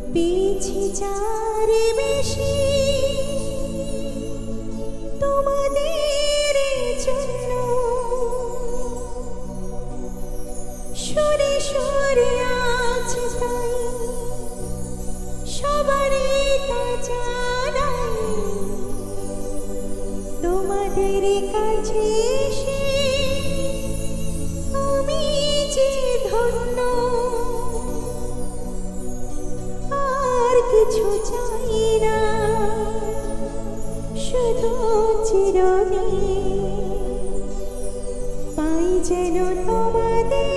পেয়েছি যারে বেশি তোমাদের জন্য সরে সরে আছে তাই সবারই তা জানাই তোমাদের কাছে এসে আমি যে ধন্য আর কিছু চাই না শুধু চিরদিন পাই যেন তোমাদের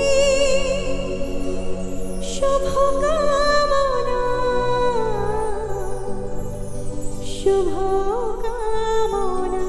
শুভকামনা শুভকামনা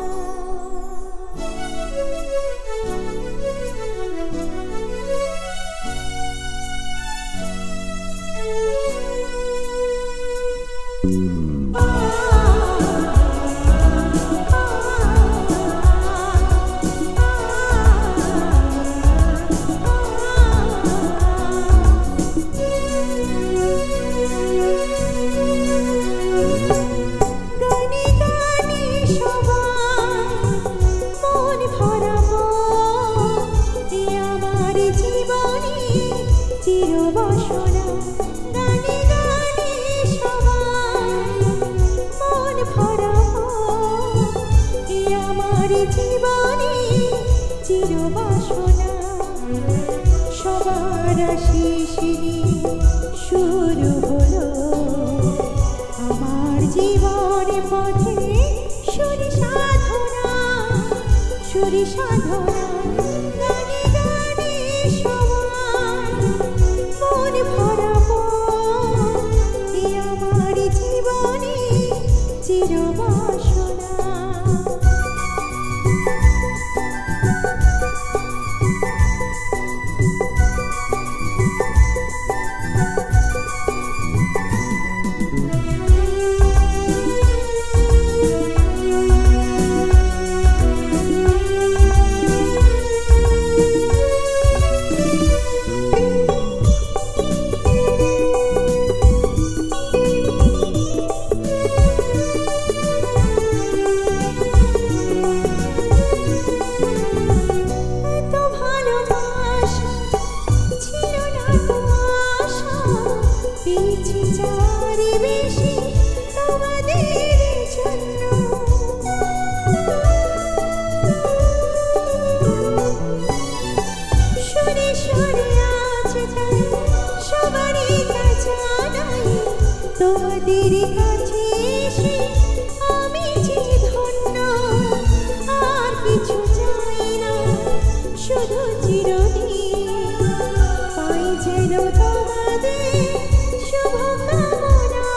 চিরবাসনা গানে গানে সবাই মন ভরাবো এই আমার জীবনে চিরবাসনা সবার আশিস নিয়ে শুরু হলো আমার জীবন পথে সুরি সাধনা গানে গানে সবাই মন ভরাবো এই আমার জীবনে চিরবাসনা পেয়েছি যারে বেশি তোমাদের জন্য সরে সরে আছে তাই সবারই তা জানাই তোমাদের কাছে এসে আমি যে ধন্য আর কিছু চাই না শুধু চিরদিন পাই যেন তোমাদের শুভকামনা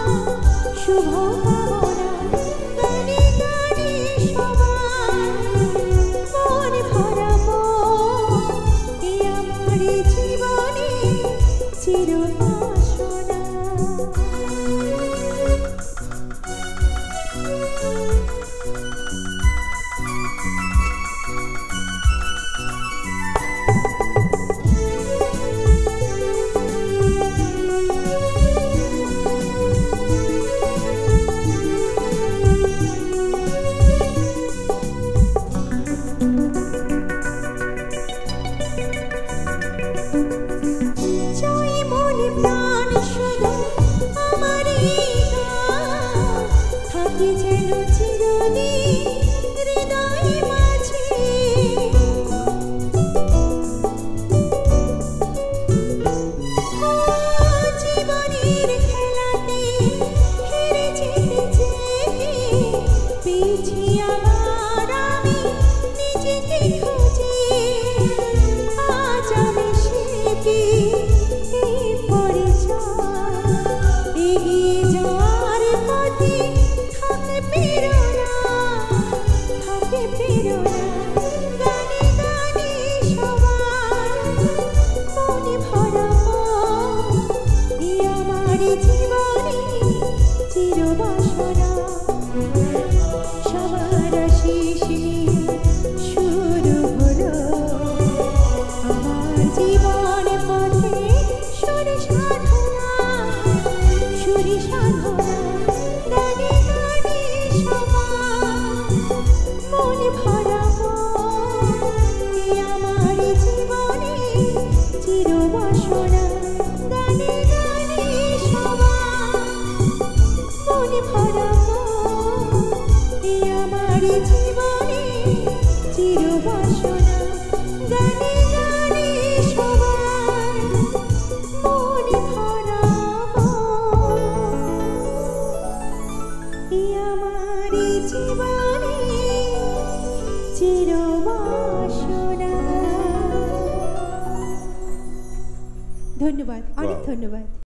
গানে গানে সবাই মন ভরাবো এই আমার জীবনে চিরবাসনা চাই মনে প্রাণ শুধু ধন্যবাদ, অনেক Wow. ধন্যবাদ।